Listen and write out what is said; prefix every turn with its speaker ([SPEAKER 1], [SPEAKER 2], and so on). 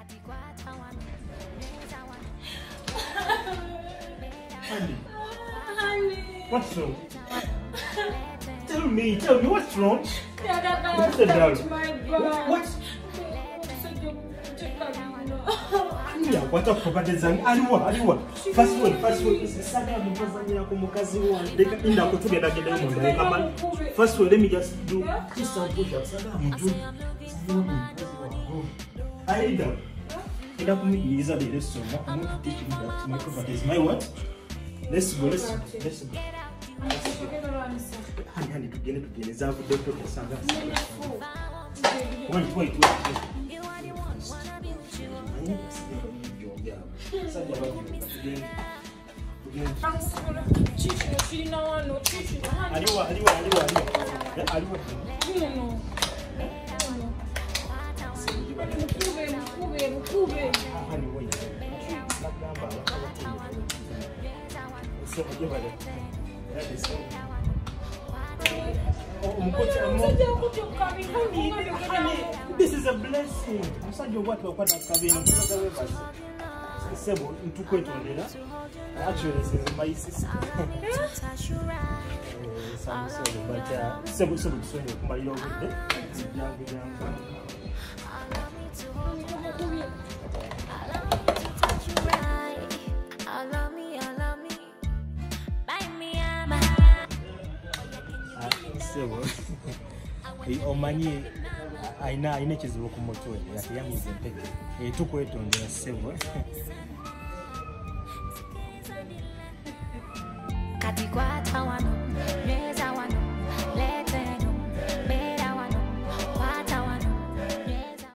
[SPEAKER 1] Honey.
[SPEAKER 2] What's wrong? Tell me what's wrong?
[SPEAKER 1] What's the matter?
[SPEAKER 2] What? What up for design? Aliwa. Fast word. Saga mfazanyira ku mukazi wange. Inda ko tugenda genda mu ndeka man. First word, let me just do this push-up. Saga mtu. Aida. Enda kumiliza the rest of I'm going to teach you that my cover is my what? Let's go. Honey, tugende zavu depo saga. Wait. Aliwa. This is a blessing. I'm sorry what Sebo, actually, this is my sister. But Sebo, so my young Omani aina kizibu ku mutwe yati yamize mpeke tukwetondera Sebo kati kwa tawano